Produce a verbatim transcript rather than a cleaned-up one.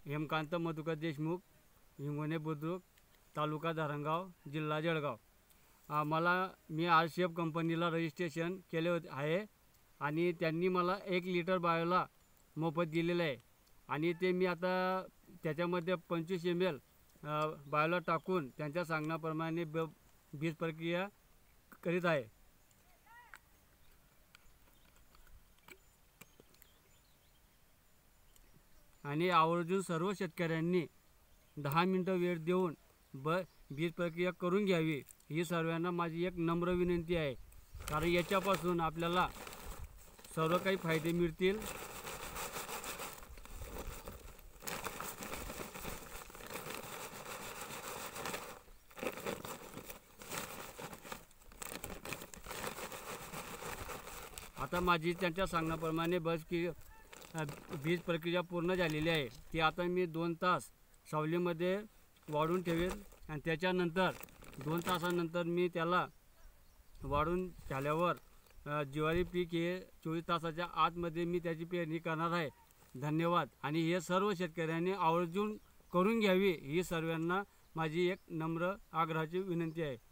हेमकांत मधुकर देशमुख, हिंगोणे बुद्रुक, तालुका धरणगाव, जिल्हा जळगाव। मला मी आर सी एफ कंपनीला रजिस्ट्रेशन केले होते आहे आणि त्यांनी मला एक लिटर बायोला मोफत दिलेलं आहे आणि ते मी आता त्याच्यामध्ये पंचवीस एम एल बायोला टाकून त्यांच्या सांगण्याप्रमाणे ब बीज प्रक्रिया करीत आहे। आणि आवर्जून सर्व शेतकऱ्यांनी दहा मिनटं वेळ देऊन ब बीज प्रक्रिया करून घ्यावी ही सर्वांना माझी एक नम्र विनंती आहे, कारण याच्यापासून आपल्याला सर्व काही फायदे मिळतील। आता माझी त्यांच्या सांगण्याप्रमाणे बस की बीज प्रक्रिया पूर्ण झालेली आहे। ती आता मी दोन तास सावलीमध्ये वाळून ठेवेल आणि त्याच्यानंतर दोन तासानंतर मी त्याला वाळून झाल्यावर ज्वारी पीक हे चोवीस तासाच्या आतमध्ये मी त्याची पेरणी करणार आहे। धन्यवाद। आणि हे सर्व शेतकऱ्यांनी आवर्जून करून घ्यावी ही सर्वांना माझी एक नम्र आग्रहाची विनंती आहे।